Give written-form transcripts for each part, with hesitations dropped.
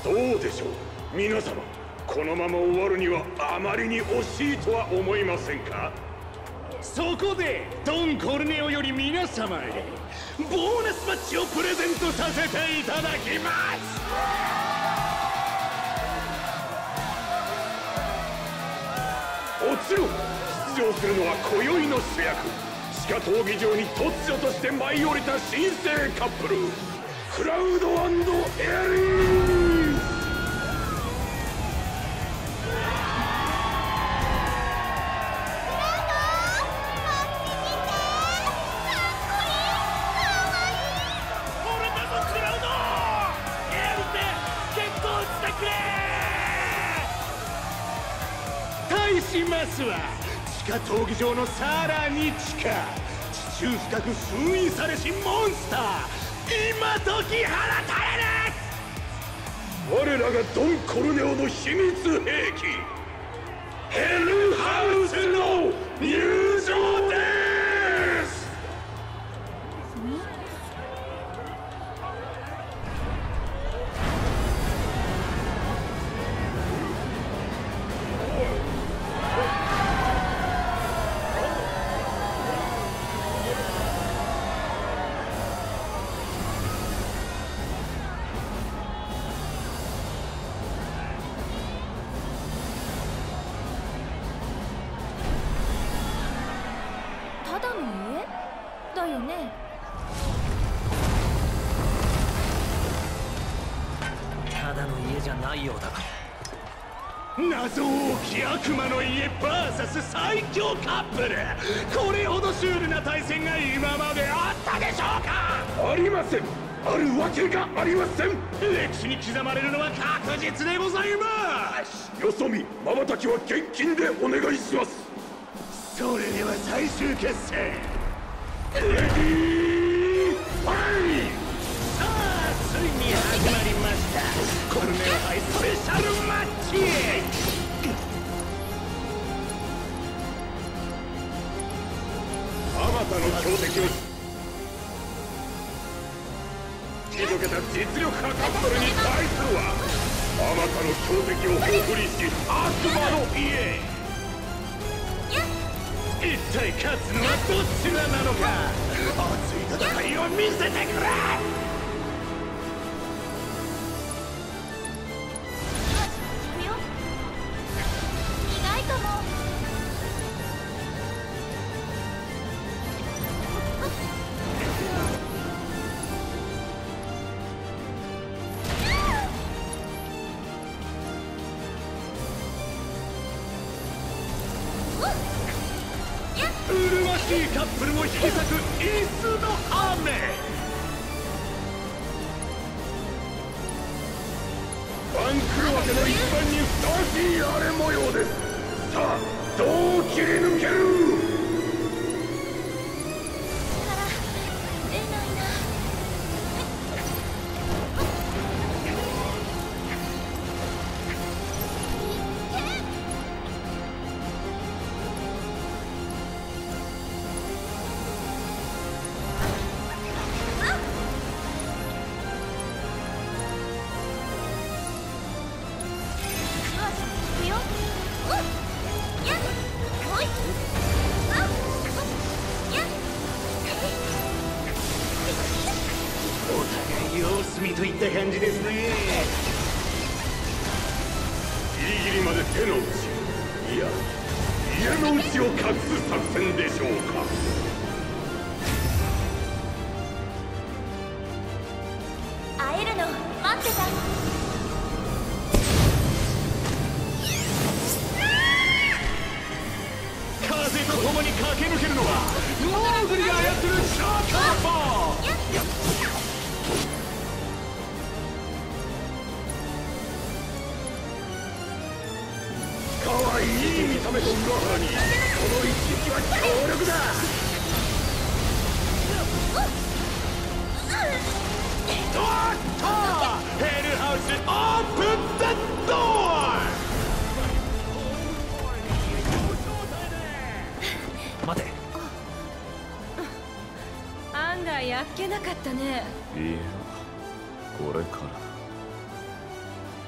どうでしょう皆様、このまま終わるにはあまりに惜しいとは思いませんか？そこでドン・コルネオより皆様へボーナスマッチをプレゼントさせていただきます。もちろん出場するのは今宵の主役、地下闘技場に突如として舞い降りた新生カップル、クラウド&エリー。しますわ。地下闘技場のさらに地下、地中深く封印されしモンスター、今解き放たれる。我らがドン・コルネオの秘密兵器、ヘルハウスの入場です。 ただの家だよね。 ただの家じゃないようだ。 謎多き悪魔の家 VS 最強カップル、これほどシュールな対戦が今まであったでしょうか？ありません。あるわけがありません。歴史に刻まれるのは確実でございます。よそ見瞬きは現金でお願いします。それでは最終決戦、レディーファイト。さあついに始まりました、コルネオ杯スペシャルマッチ。あまたの強敵を退けた実力派カップルに対するは、あまたの強敵をほふりし悪魔の家。一体勝つのはどちらなのか。熱い戦いを見せてくれ。 行くよ。意外とも。 麗しいカップルを引き裂く椅子の雨。番狂わせの一番にふさわしい荒れ模様です。さあどう切り抜ける。 出ないな。 様子見といった感じですね。ギリギリまで手の内、いや家の内を隠す作戦でしょうか。 会えるの待ってた。 風と共に駆け抜けるのはモーグリが操るシャーカーボー。可愛い見た目と裏腹にこの一撃は強力だ。おっとヘルハウスオープンザドア。 待て。 案外あっけなかったね。 いや、これから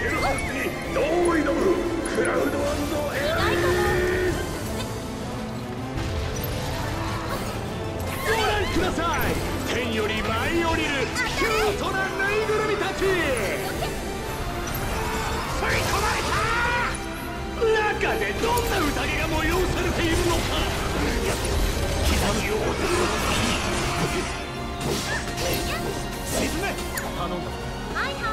ヘルハウスにどう挑むクラウド&エアリース。ご覧ください、天より舞い降りるキュートなぬいぐるみたち。吸い込まれた。中でどんな宴が催されているのか。刻みを落とす。沈め。 頼んだ。 はいはい。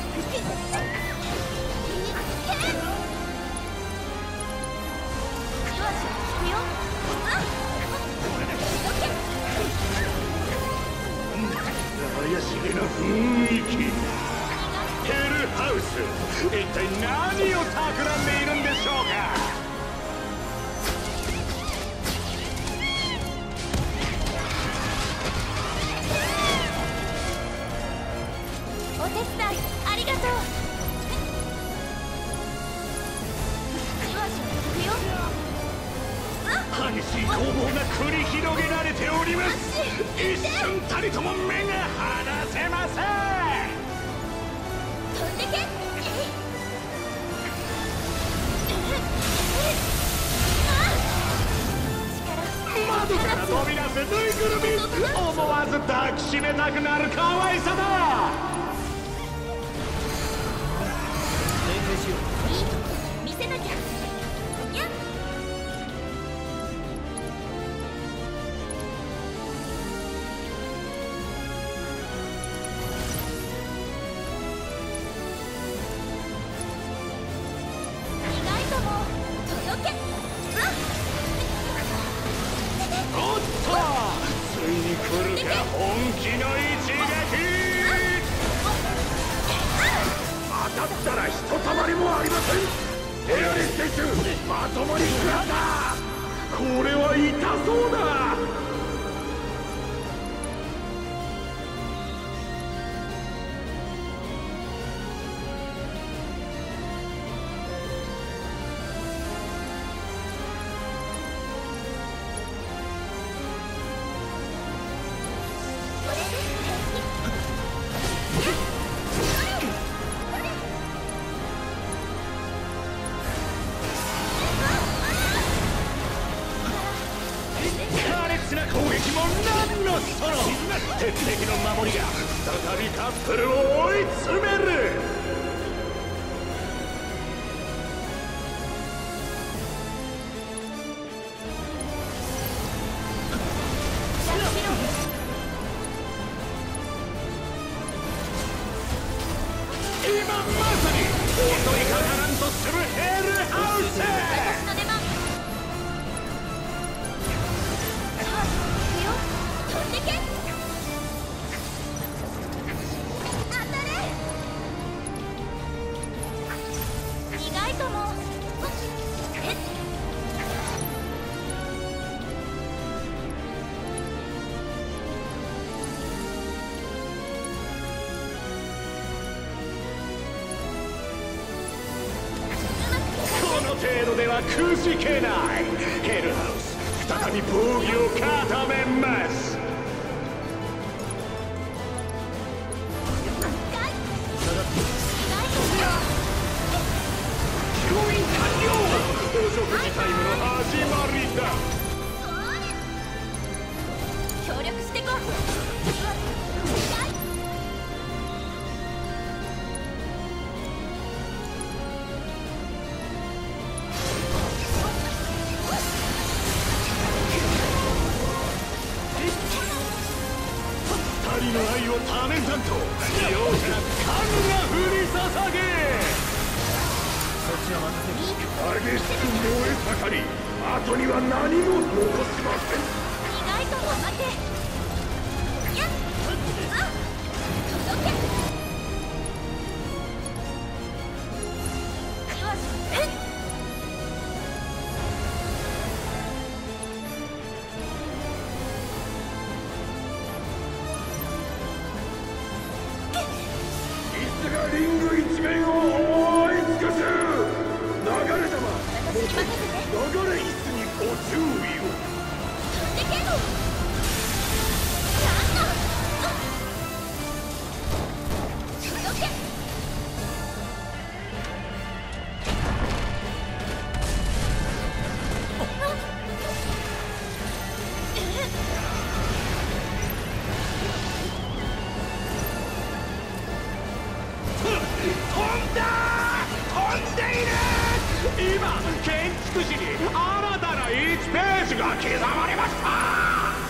よし、行くよ。 怪しげな雰囲気。ヘルハウス、一体何を企んでいるんでしょうか。 お手伝いありがとう。よし、行くよ。 激しい攻防が繰り広げられております。一瞬たりとも目が離せません。 飛んでけ。 窓から飛び出すぬいぐるみ、思わず抱きしめたくなる可愛さだ。 連携しよう。 いいとこ見せなきゃ。やっ。意外とも届け。 おっと、ついに来るか本気の一撃。当たったらひとたまりもありません。エアリス選手、まともに食らった。これは痛そうだ。攻撃も何のその鉄壁の守りが再びカップルを追い詰める。今まさに襲いかからんとするヘルハウス。 私の出番。飛んでけ。当たれ。意外とも。えっ。 この程度ではくじけない。ヘルハウス、再び防御を固めます。吸引完了。お食事タイムの始まりだ。 協力してこう。 二人の愛を多年担当、容赦なく神が降り注げ。 そっちは任せる。 激しく燃え盛り、後には何も残しません。 意外とも待て。やっ。届け。よし。 リング一面を覆い尽くす。流れ弾、流れ椅子にご注意を。 飛んでけ。なんだ。届け。 んだ飛んでいる。今建築士に新たな1ページが刻まれました。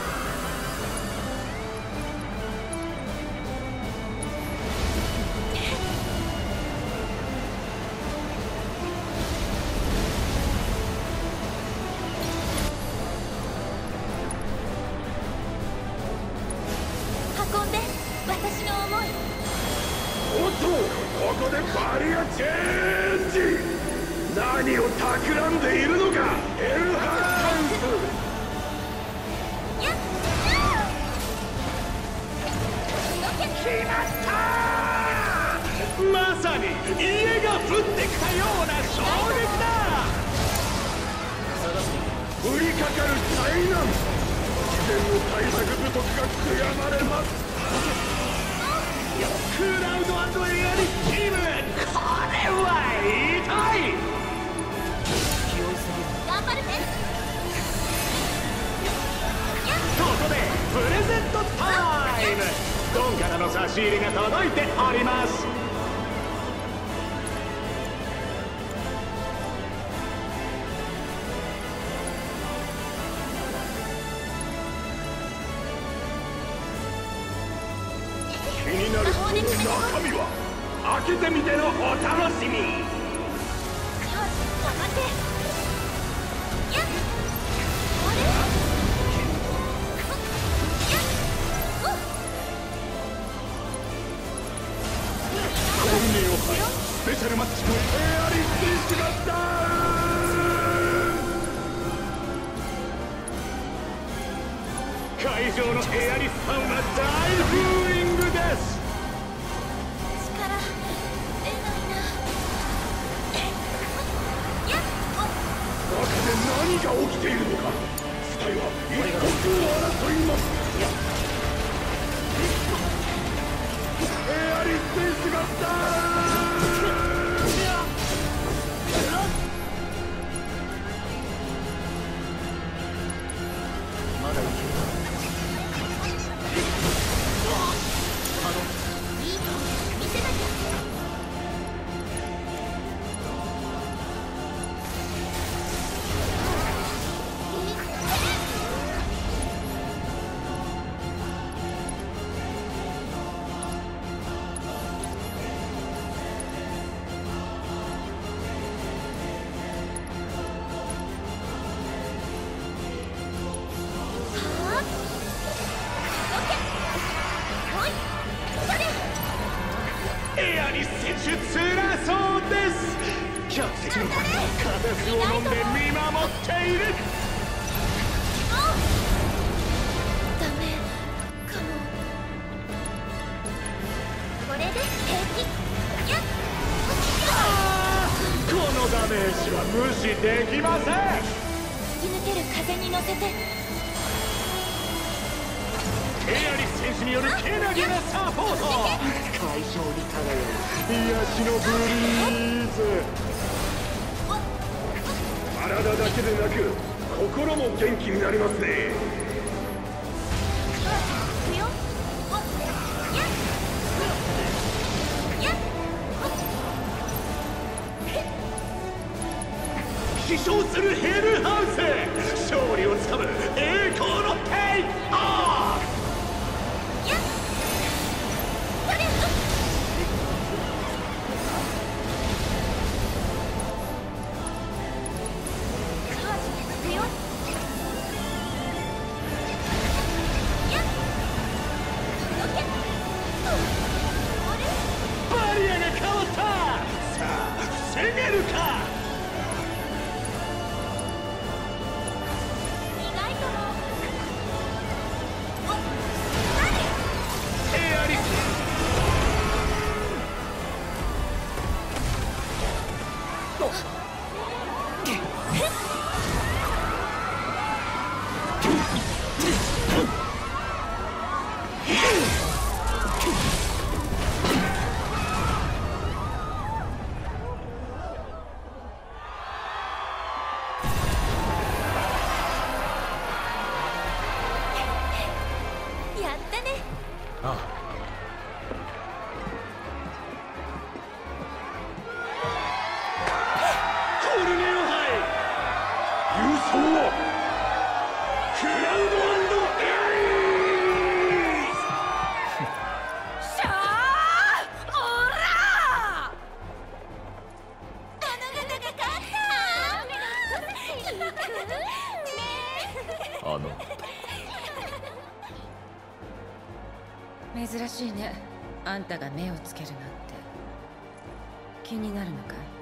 運んで、私の思い。 おっと、ここでバリアチェンジ。何を企んでいるのか、エルハウやっス。決まった。まさに家が降ってきたような衝撃だ。降りかかる災難、自然の対策不足が悔やまれます。クラウド&エアリスチーム、これは痛い。 気負いすぎる。 頑張るね。 ここでプレゼントタイム。ドンからの差し入れが届いております。気になるその中身は開けてみてのお楽しみ。 よし、頑張って。やっあれやっ本命を張りスペシャルマッチのエアリス選手がダウン。会場のエアリスファンは大ブーイングです。 力出ないな。やっ中で何が起きているのか、スタイは一刻を争います。エアリス選手がダウン。 まだいける。 いいと見せなきゃ。 エアリス選手辛そうです。客席のファンが片手を飲んで見守っている。 ダメかも。これで平気。やっこのダメージは無視できません。 突き抜ける風に乗せて。 エアリス選手によるけなげなサポート。会場に漂う癒しのブリーズ。体だけでなく心も元気になりますね。 いくよ。やっやっ飛翔するヘルハウス。勝利をつかむ栄光のテイクオフ。バリアが変わった。さあ防げるか。 意外とも。 エアリスあの珍しいね、あんたが目をつけるなんて。気になるのかい？